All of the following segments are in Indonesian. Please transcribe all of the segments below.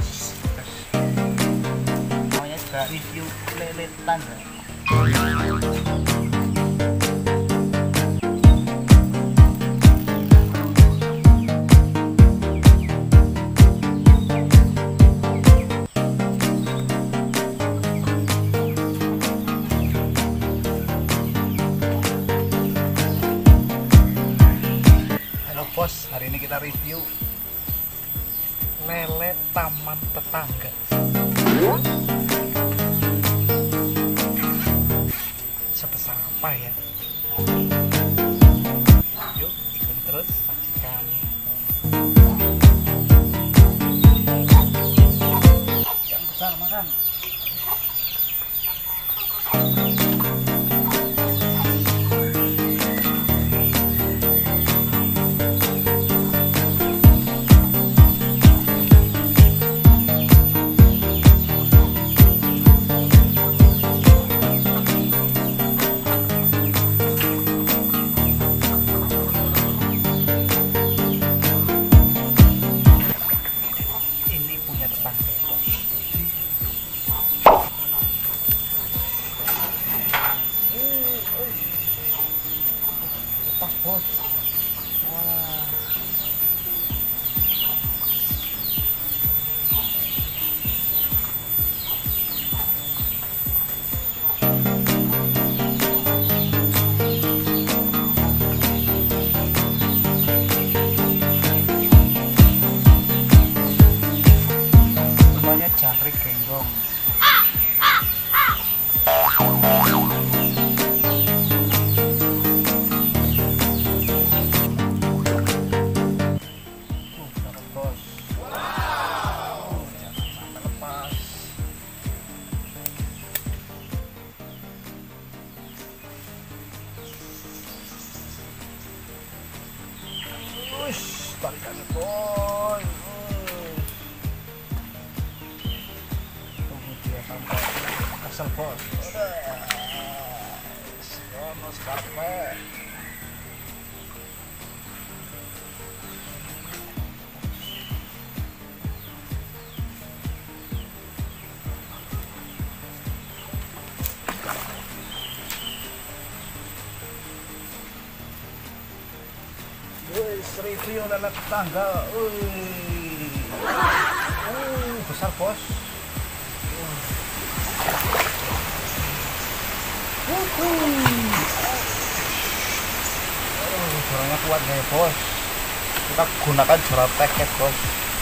bos. Namanya juga review lele tetangga. Bos, hari ini kita review lele taman tetangga. Sebesar apa ya? Yuk ikuti terus, saksikan. Yang besar makan. Lepas bos. Wah. Namanya jangkrik genggong. Tarikannya boy. Tunggu dia sampai kesel bos. Sono scarpe. Review lele tetangga. Besar bos. Jorongnya kuat nih bos. Kita gunakan jorong teket bos.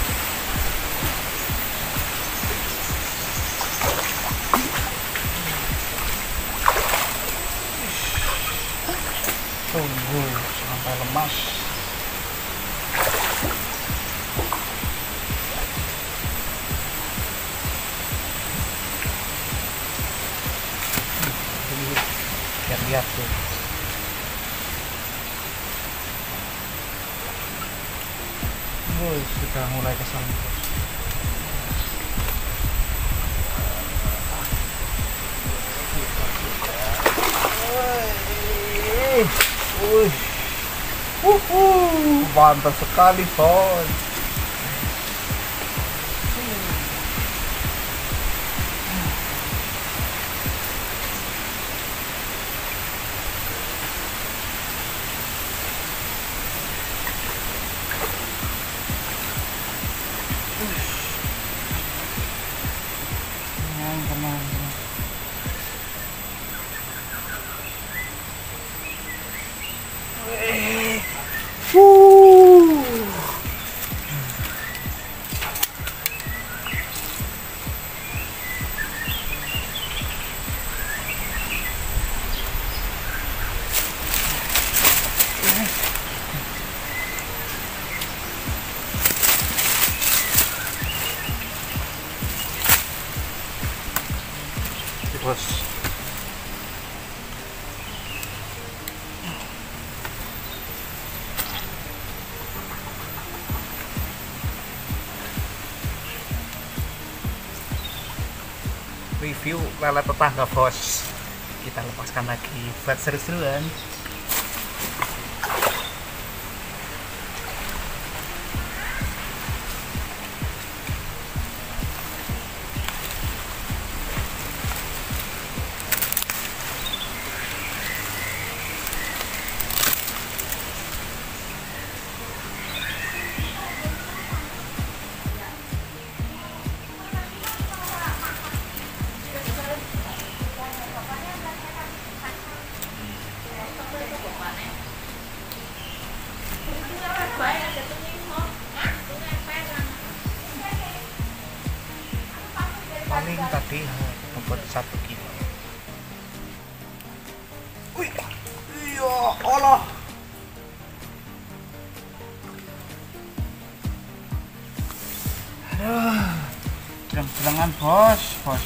Tunggu sampai lemas. Lihat tuh. Sudah mulai kesal. Mantap sekali bos. Tenang. Bos. Review lele tetangga bos. Kita lepaskan lagi buat seru-seruan. paling tadi dapat 1 kilo. Wih, iya Allah. Aduh, jelang-jelangan bos.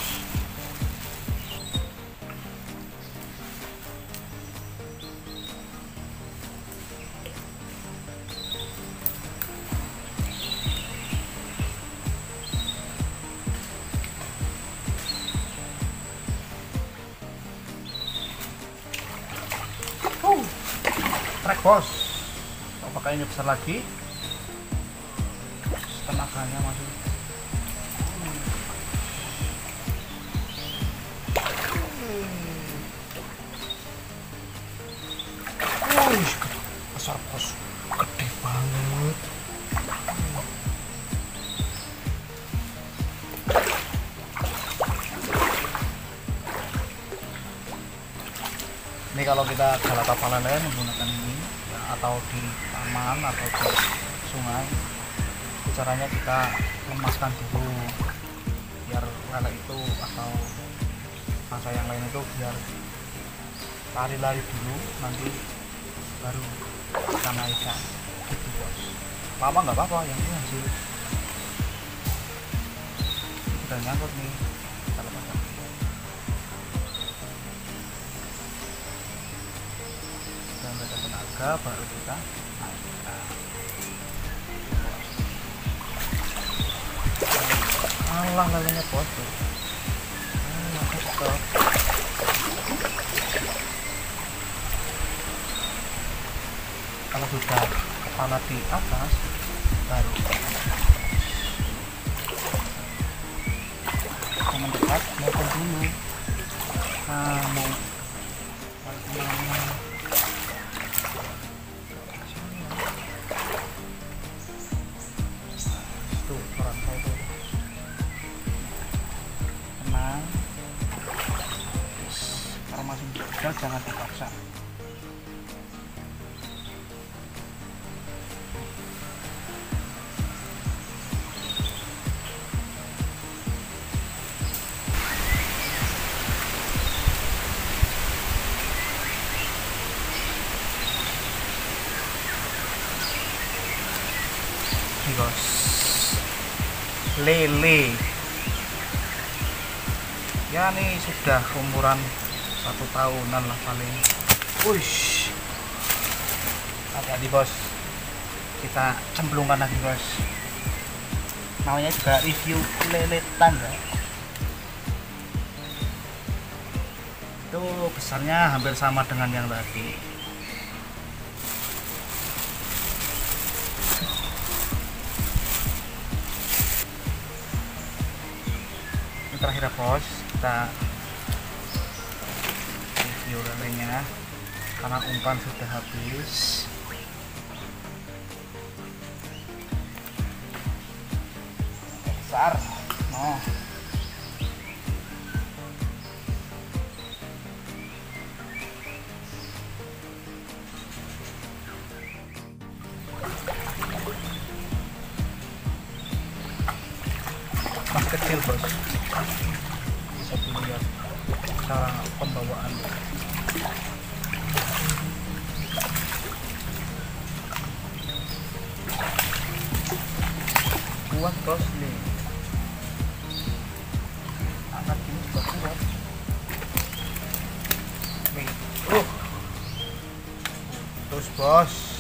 Trek bos, apakah ini besar lagi? Tenaganya masih. Wih, besar bos, gede banget. Ini kalau kita galak kapal lele menggunakan ini ya, atau di taman atau di sungai, caranya kita lemaskan dulu biar lele itu atau masa yang lain itu biar lari-lari dulu, nanti baru kita naikkan gitu bos. Lama nggak apa-apa, yang ini hasil udah nyangkut nih. Kita lepaskan dan ada tenaga baru kita naikkan. Alah lelenya bos tuh. Stop. Kalau sudah kepala di atas baru mendekat maupun dulu. Nah, mau tuh orang saya tuh tenang. Kalau masih muda jangan dipaksa. Bos, lele ya nih sudah umuran 1 tahunan lah paling. Wush, hati-hati bos, kita cemplungkan lagi bos. Namanya juga review lele tangga. Itu besarnya hampir sama dengan yang tadi. Terakhir bos, kita review lelenya karena umpan sudah habis. Besar, no. Mas kecil bos, bisa dilihat cara pembawaan. Kuat bos nih, angkat ini sudah kuat nih. Terus bos,